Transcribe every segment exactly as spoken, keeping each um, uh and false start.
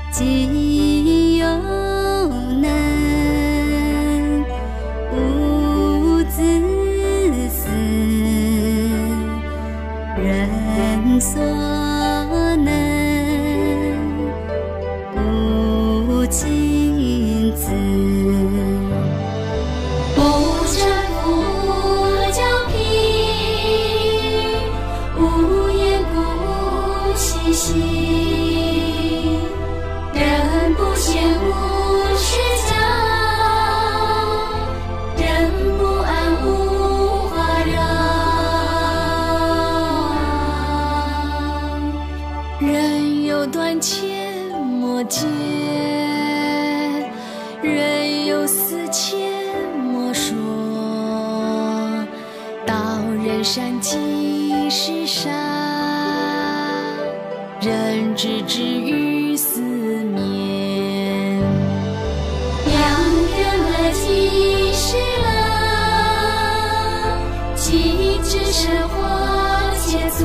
今又难，无自私，人所难，不亲自。 不争不骄平，无言不嬉戏，人不闲无事讲，人不安无话嚷。人有短浅莫揭，人有思切莫说。道人善即是善，人知之于思绵。良缘乐即是乐，即知生活皆作。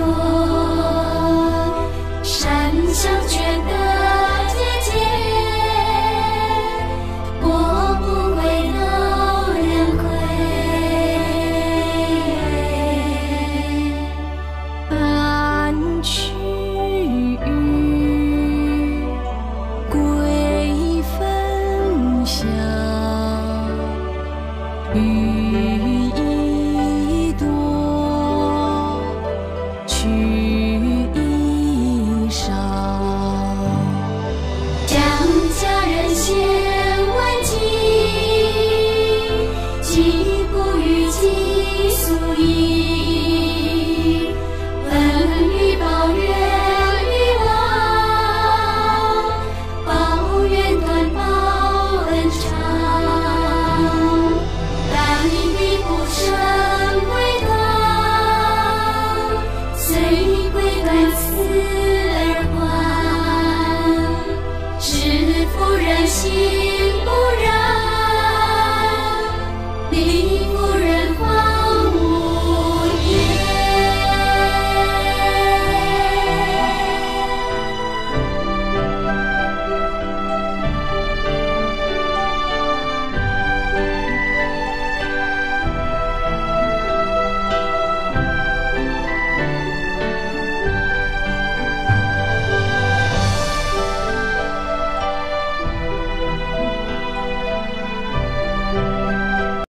善相劝得节节，过不归都人归。安去归分享，予以多，取以少。将家人先问计，计不与己速矣。恩与报怨与往，报怨短报恩长。待必不胜归堂，虽归断此而还。知夫人心